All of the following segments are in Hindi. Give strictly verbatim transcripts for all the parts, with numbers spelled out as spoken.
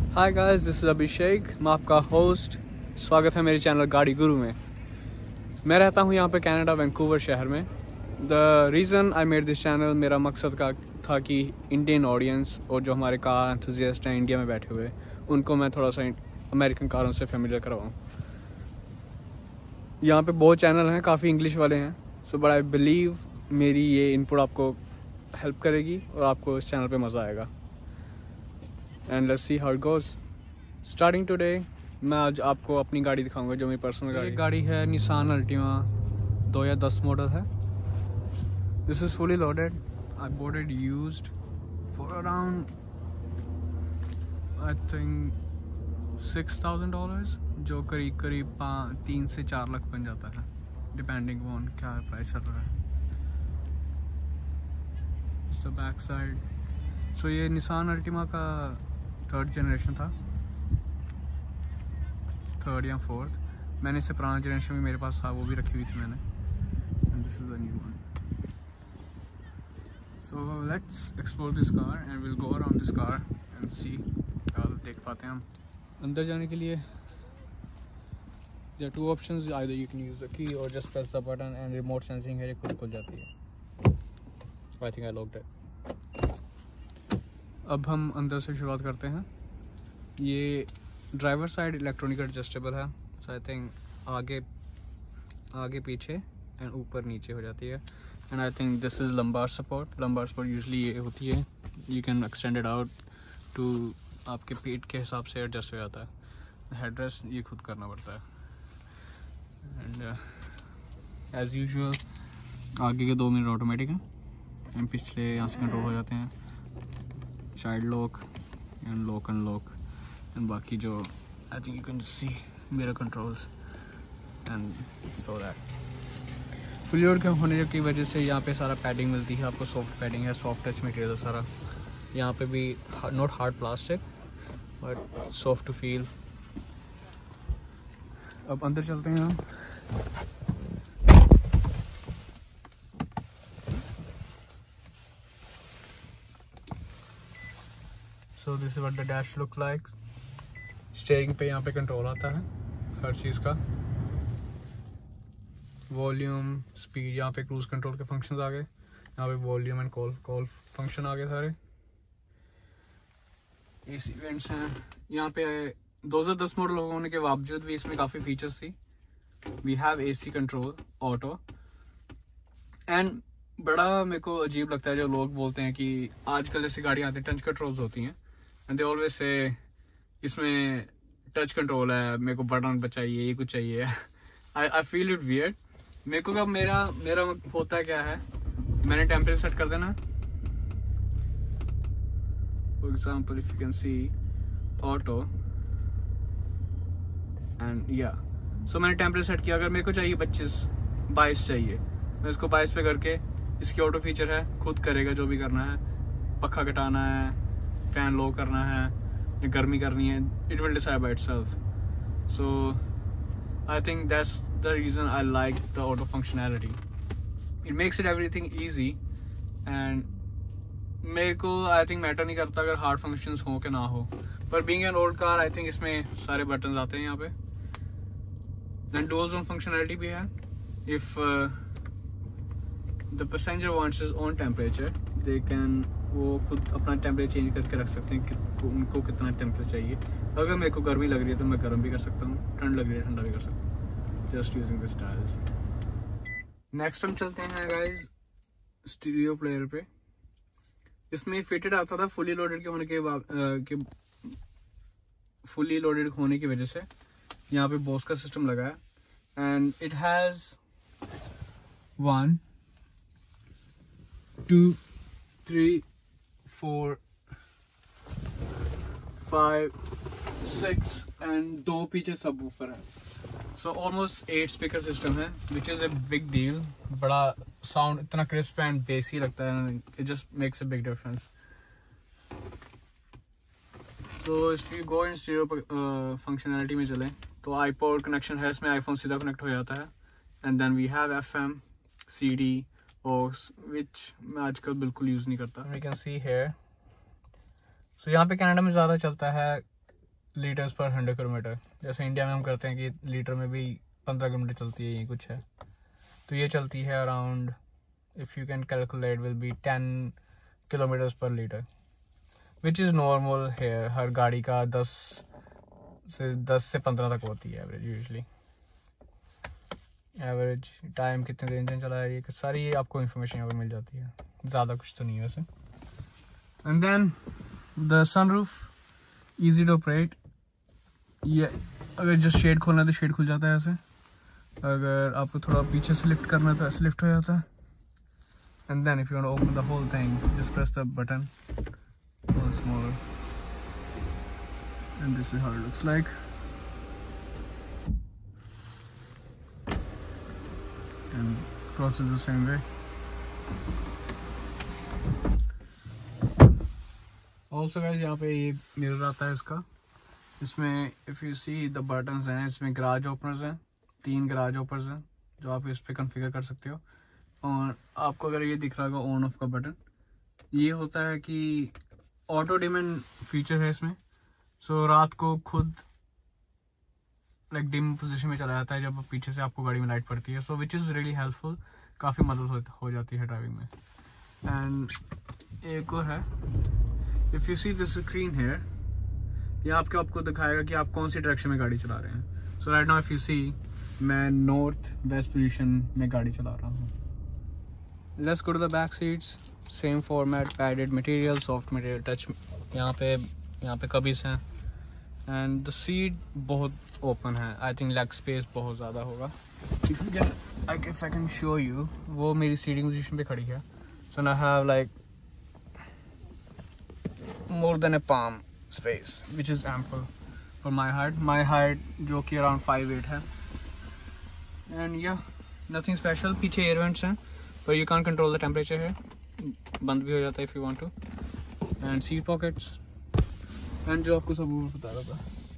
Hi guys, this is Abhishek, मैं आपका होस्ट। स्वागत है मेरे चैनल गाड़ी गुरु में। मैं रहता हूँ यहाँ पे कनाडा वैंकूवर शहर में। The reason I made this channel, मेरा मकसद का था कि इंडियन ऑडियंस और जो हमारे कार एंथुसियास्ट हैं इंडिया में बैठे हुए, उनको मैं थोड़ा सा अमेरिकन कारों से फेमिलियर करवाऊँ। यहाँ पे बहुत चैनल हैं, काफ़ी इंग्लिश वाले हैं, सो बट आई बिलीव मेरी ये इनपुट आपको हेल्प करेगी और आपको इस चैनल पे मज़ा आएगा। And let's see how it goes. Starting today, मैं आज आपको अपनी गाड़ी दिखाऊंगा जो मेरी पर्सनल गाड़ी गाड़ी है। निसान अल्टीमा दो हज़ार दस मॉडल है। This is fully loaded. I bought it used for around I think six thousand dollars, जो करीब करीब पाँच तीन से चार लाख बन जाता है, डिपेंडिंग ऑन क्या प्राइस चल रहा है। It's the back side. So ये निसान अल्टीमा का थर्ड जनरेशन था, थर्ड या फोर्थ। मैंने इससे पुराना जनरेशन भी मेरे पास था, वो भी रखी हुई थी मैंने। And this is a new one. So let's explore this car and will go around this car and see क्या देख पाते हैं हम। अंदर जाने के लिए there are two options, either you can use the key or just press the button and remote sensing है, ये खुद खुल जाती है। I think I locked it। अब हम अंदर से शुरुआत करते हैं। ये ड्राइवर साइड इलेक्ट्रॉनिक एडजस्टेबल है, सो आई थिंक आगे आगे पीछे एंड ऊपर नीचे हो जाती है। And I think this is lumbar support. Lumbar support usually ये होती है, you can extend it out to, आपके पेट के हिसाब से एडजस्ट हो जाता है। हेडरेस्ट ये खुद करना पड़ता है। एंड एज यूजुअल आगे के दो मिनट ऑटोमेटिक हैं एंड पिछले यहाँ से कंट्रोल हो जाते हैं, child lock and lock and lock. And बाकी जो I think you can see mirror controls and so that. Full load के होने की वजह से यहाँ पे सारा पैडिंग मिलती है आपको, सॉफ्ट पैडिंग है, सॉफ्ट टच मटेरियल सारा। यहाँ पे भी not hard plastic but soft to feel. अब अंदर चलते हैं हम। So this is what the dash look like. Steering पे यहाँ पे कंट्रोल आता है हर चीज़ का, वॉल्यूम, स्पीड। यहाँ पे क्रूज कंट्रोल के फंक्शंस आ गए, यहाँ पे volume and call call function आ गए सारे। एसी वेंट्स हैं यहाँ पे। दो हज़ार दस मॉडल होने के बावजूद भी इसमें काफ़ी फीचर्स थी। We have AC control auto. And बड़ा मेरे को अजीब लगता है जो लोग बोलते हैं कि आजकल जैसी गाड़ियाँ आती हैं टच कंट्रोल्स होती हैं, एंड दे ऑलवेज से इसमें टच कंट्रोल है, मेरे को बटन पर चाहिए, ये कुछ चाहिए। I I feel it weird. मेरे को कब मेरा मेरा होता है क्या है, मैंने टेम्परेचर सेट कर देना। For example if you can see auto and या सो मैंने टेम्परेचर सेट किया। अगर मेरे को चाहिए पच्चीस बाईस चाहिए, मैं इसको बाईस पे करके, इसकी ऑटो फीचर है, खुद करेगा जो भी करना है। पक्खा कटाना है, फैन लो करना है या गर्मी करनी है, it will decide by itself. So I think that's the reason I like the auto functionality. It makes it everything easy. And मेरे को आई थिंक मैटर नहीं करता अगर हार्ड फंक्शंस हो कि ना हो, पर being an old car I think इसमें सारे बटन आते हैं यहाँ पे। देन डुअल जोन फंक्शनैलिटी भी है। If the passenger wants his own temperature, they can, वो खुद अपना टेम्परेचर चेंज करके रख सकते हैं कि उनको कितना टेम्परेचर चाहिए। अगर मेरे को गर्मी लग रही है तो मैं गर्म भी कर सकता हूँ, ठंड लग रही है ठंडा भी कर सकता हूँ, just using this dials. Next हम चलते हैं गाइज स्टीरियो प्लेयर पे। इसमें फिटेड आता था फुली लोडेड के होने के के फुली लोडेड होने की वजह से यहाँ पे बोस का सिस्टम लगा है। And it has one two three four five six and दो पीछे सब वूफर है। So almost eight speaker system है, which is a big deal. बड़ा साउंड इतना क्रिस्प एंड बेसी लगता है, it just makes a big difference. So if you go in stereo functionality में चलें तो आईपॉड कनेक्शन है इसमें, आईफोन सीधा कनेक्ट हो जाता है। And then we have FM, CD, aux, which मैं आजकल बिल्कुल यूज़ नहीं करता। We can see here. So यहाँ पे कनाडा में ज़्यादा चलता है लीटर्स पर हंड्रेड किलोमीटर। जैसे इंडिया में हम करते हैं कि लीटर में भी पंद्रह किलोमीटर चलती है, ये कुछ है। तो ये चलती है around, if you can calculate, will be ten kilometres per litre, which is normal है। हर गाड़ी का दस से दस से पंद्रह तक होती है एवरेज यूजली। एवरेज टाइम कितने देर इंजन चला है, ये सारी ये आपको इन्फॉर्मेशन यहाँ पर मिल जाती है, ज़्यादा कुछ तो नहीं है वैसे। And then the sunroof, easy to operate. ये अगर जस्ट शेड खोलना है तो शेड खुल जाता है ऐसे, अगर आपको थोड़ा पीछे से लिफ्ट करना है तो ऐसे लिफ्ट हो जाता है। And then if you want to open the whole thing, just press the button once more, and this is how it looks like. And crosses the same way. Also guys, यहाँ पे ये मिरर आता है इसका। इसमें if you see the buttons हैं, इसमें गराज ओपनर्स हैं, तीन गराज ओपनर्स हैं जो आप इस पे कॉन्फ़िगर कर सकते हो। और आपको अगर ये दिख रहा होगा ऑन ऑफ का बटन, ये होता है कि ऑटो डिम फीचर है इसमें। सो so, रात को खुद लाइक डिम पोजीशन में चला जाता है जब पीछे से आपको गाड़ी में लाइट पड़ती है। So which is really helpful, काफ़ी मदद हो, हो जाती है ड्राइविंग में। एंड एक और है, if you see this screen here, ये आपको आपको दिखाएगा कि आप कौन सी डायरेक्शन में गाड़ी चला रहे हैं। So right now if you see, मैं नॉर्थ वेस्ट पोजीशन में गाड़ी चला रहा हूँ। Let's go to the back seats. Same format, padded material, soft material, touch यहाँ पे यहाँ पे कबीस हैं। एंड द सीट बहुत ओपन है, आई थिंक लेग स्पेस बहुत ज़्यादा होगा। If you can I if I can show you, वो मेरी सीटिंग पोजीशन पे खड़ी है। So I have like more than a palm space which is ample for my height my height जो कि अराउंड फाइव एट है। And yeah nothing special. पीछे एयर वेंट्स हैं पर you can control the temperature है, बंद भी हो जाता है if you want to. And seat pockets, and जो आपको सब बता रहा था।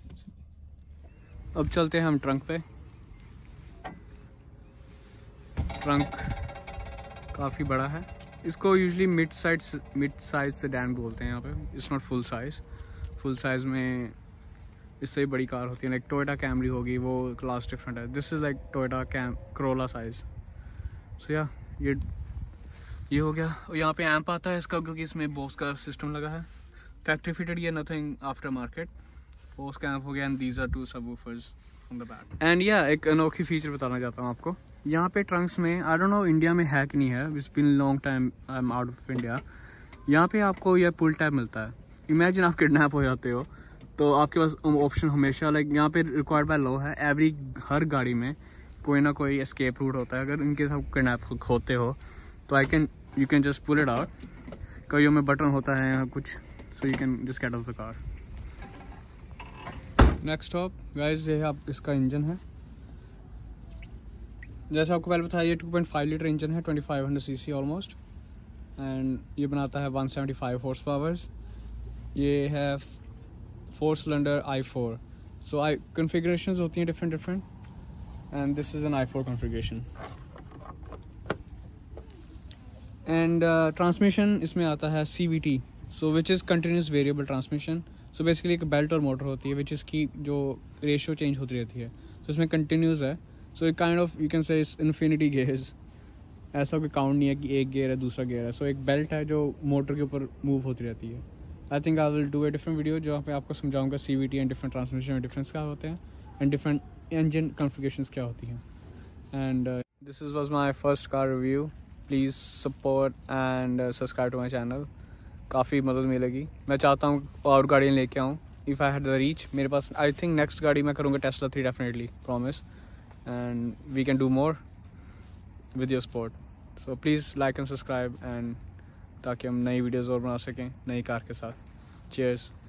अब चलते हैं हम ट्रंक पे। ट्रंक काफ़ी बड़ा है, इसको usually mid side mid size sedan बोलते हैं यहाँ पे। It's not full size. Full size में इससे ही बड़ी कार होती है, लाइक टोयोटा कैमरी होगी, वो क्लास डिफरेंट है। This is like Toyota cam Corolla size. So yeah ये ये हो गया। और यहाँ पे एम्प आता है इसका, क्योंकि इसमें बोस का सिस्टम लगा है, फैक्ट्री फिटेड, ये नथिंग आफ्टर मार्केट। बोस का एम्प हो गया। And these are two subwoofers from the back. And yeah एक अनोखी फीचर बताना चाहता हूँ आपको। यहाँ पे ट्रंक्स में, आई डोंट नो इंडिया में है कि नहीं है, it's been long time I am out of India, यहाँ पे आपको यह पुल टैब मिलता है। इमेजिन आप किडनैप हो जाते हो तो आपके पास ऑप्शन हमेशा लाइक यहाँ पे रिक्वायर्ड बाय लॉ है, एवरी हर गाड़ी में कोई ना कोई एस्केप रूट होता है। अगर इनके साथ किडनैप होते हो तो I can you can just pull it out. कईयों में बटन होता है यहाँ कुछ, so you can just get out the car. Next stop guys, ये है आप इसका इंजन है। जैसे आपको पहले बताया, ये two point five litre engine है, twenty five hundred C C almost. And ये बनाता है one seventy five horse powers. ये है four cylinder I four. So I configurations होती हैं different different, and this is an I four configuration. And transmission इसमें आता है C V T, so which is continuous variable transmission. So basically एक बेल्ट और मोटर होती है विच इज़ की जो रेशियो चेंज होती रहती है। सो so, इसमें कंटिन्यूस है। सो एक kind of you can say infinity gears, ऐसा कोई काउंट नहीं है कि एक गेयर है दूसरा गेयर है। सो so, एक बेल्ट है जो मोटर के ऊपर मूव होती रहती है। I think I will do a different video जहाँ पे आपको समझाऊंगा C V T and different transmission में डिफरेंस क्या होते हैं एंड डिफरेंट इंजन कॉन्फ़िगरेशंस क्या होती हैं। And this is was my first car review. Please support and subscribe to my channel, काफ़ी मदद मिलेगी। मैं चाहता हूँ और गाड़ियाँ लेके आऊँ if I had the reach. मेरे पास आई थिंक नेक्स्ट गाड़ी मैं करूँगा Tesla three definitely, promise. And we can do more with your support. So please like and subscribe, and ताकि हम नई वीडियोज़ और बना सकें नई कार के साथ। चीयर्स।